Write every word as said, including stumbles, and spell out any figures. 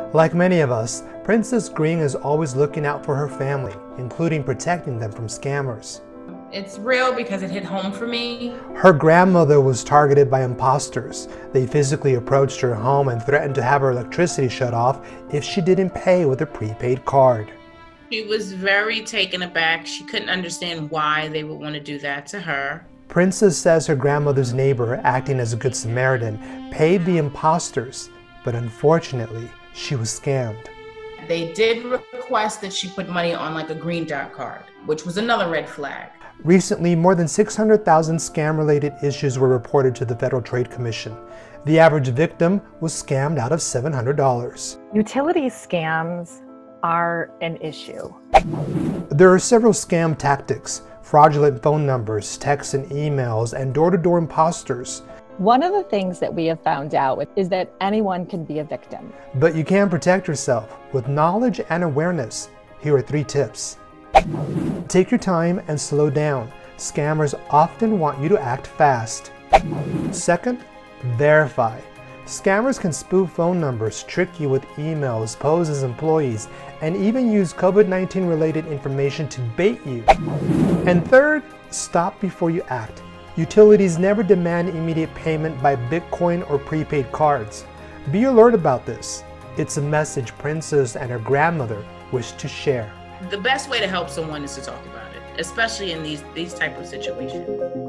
Like many of us, Princess Green is always looking out for her family, including protecting them from scammers. It's real because it hit home for me. Her grandmother was targeted by imposters. They physically approached her home and threatened to have her electricity shut off if she didn't pay with a prepaid card. She was very taken aback. She couldn't understand why they would want to do that to her. Princess says her grandmother's neighbor, acting as a good Samaritan, paid the imposters, but unfortunately, she was scammed. They did request that she put money on like a green dot card, which was another red flag. Recently, more than six hundred thousand scam-related issues were reported to the Federal Trade Commission. The average victim was scammed out of seven hundred dollars. Utility scams are an issue. There are several scam tactics: fraudulent phone numbers, texts and emails, and door-to-door imposters. One of the things that we have found out is that anyone can be a victim. But you can protect yourself with knowledge and awareness. Here are three tips. Take your time and slow down. Scammers often want you to act fast. Second, verify. Scammers can spoof phone numbers, trick you with emails, pose as employees, and even use COVID nineteen related information to bait you. And third, stop before you act. Utilities never demand immediate payment by Bitcoin or prepaid cards. Be alert about this. It's a message Princess and her grandmother wish to share. The best way to help someone is to talk about it, especially in these, these type of situations.